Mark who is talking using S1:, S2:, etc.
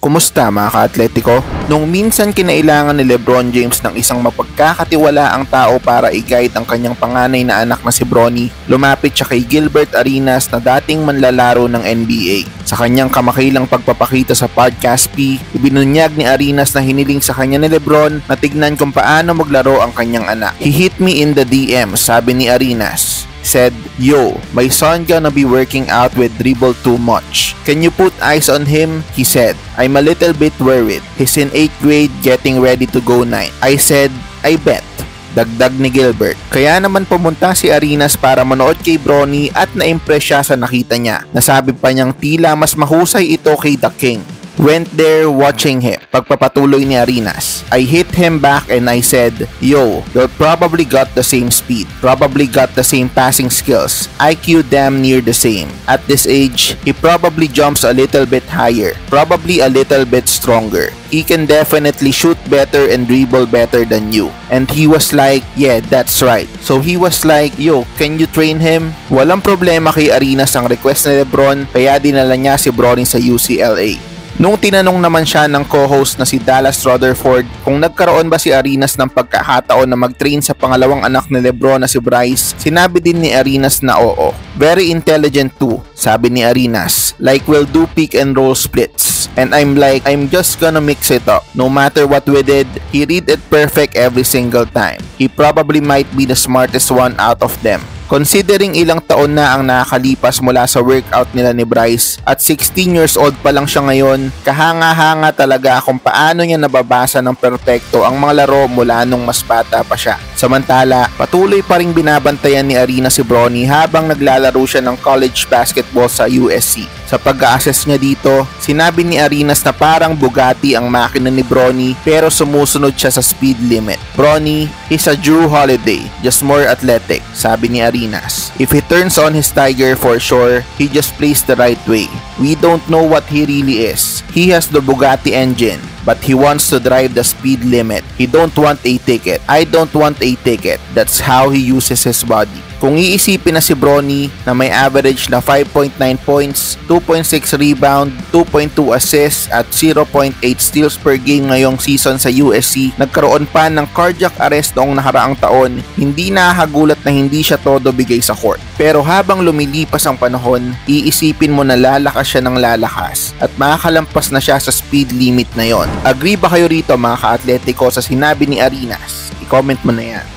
S1: Kumusta mga ka-Atletico? Nung minsan kinailangan ni LeBron James ng isang mapagkakatiwalaang tao para i-guide ang kanyang panganay na anak na si Bronny, lumapit siya kay Gilbert Arenas na dating manlalaro ng NBA. Sa kanyang kamakilang pagpapakita sa Podcast P, ibinunyag ni Arenas na hiniling sa kanya ni LeBron na tignan kung paano maglaro ang kanyang anak. "He hit me in the DM," sabi ni Arenas. Said, "Yo, my son gonna be working out with dribble too much. Can you put eyes on him?" He said, "I'm a little bit worried. He's in 8th grade getting ready to go 9. I said, "I bet." Dagdag ni Gilbert. Kaya naman pumunta si Arenas para manood kay Bronny at na-impress siya sa nakita niya. Nasabi pa niyang tila mas mahusay ito kay The King. Went there watching him. Pagpapatuloy ni Arenas, "I hit him back and I said, yo, you're probably got the same speed, probably got the same passing skills, IQ damn near the same. At this age, he probably jumps a little bit higher, probably a little bit stronger. He can definitely shoot better and dribble better than you." And he was like, "Yeah, that's right." So he was like, "Yo, can you train him?" Walang problema kay Arenas ang request ni LeBron, kaya dinala niya si Bronny sa UCLA. Nung tinanong naman siya ng co-host na si Dallas Rutherford kung nagkaroon ba si Arenas ng pagkakataon na mag-train sa pangalawang anak ni LeBron na si Bryce, sinabi din ni Arenas na oo. "Very intelligent too," sabi ni Arenas. "Like we'll do pick and roll splits. And I'm like, I'm just gonna mix it up. No matter what we did, he read it perfect every single time. He probably might be the smartest one out of them." Considering ilang taon na ang nakakalipas mula sa workout nila ni Bryce at 16 years old pa lang siya ngayon, kahanga-hanga talaga kung paano niya nababasa ng perpekto ang mga laro mula nung mas bata pa siya. Samantala, patuloy pa ring binabantayan ni Arenas si Bronny habang naglalaro siya ng college basketball sa USC. Sa pag-a-assess niya dito, sinabi ni Arenas na parang Bugatti ang makina ni Bronny pero sumusunod siya sa speed limit. "Bronny, he's a Drew Holiday, just more athletic," sabi ni Arenas. "If he turns on his tiger for sure, he just plays the right way. We don't know what he really is. He has the Bugatti engine, but he wants to drive the speed limit. He don't want a ticket. I don't want a ticket. That's how he uses his body." Kung iisipin na si Bronny na may average na 5.9 points, 2.6 rebound, 2.2 assists at 0.8 steals per game ngayong season sa USC, nagkaroon pa ng cardiac arrest noong nakaraang taon, hindi nakakagulat na hindi siya todo bigay sa court. Pero habang lumilipas ang panahon, iisipin mo na lalakas siya ng lalakas at makakalampas na siya sa speed limit na yon. Agree ba kayo rito mga ka-Atletico sa sinabi ni Arenas? I-comment mo na yan.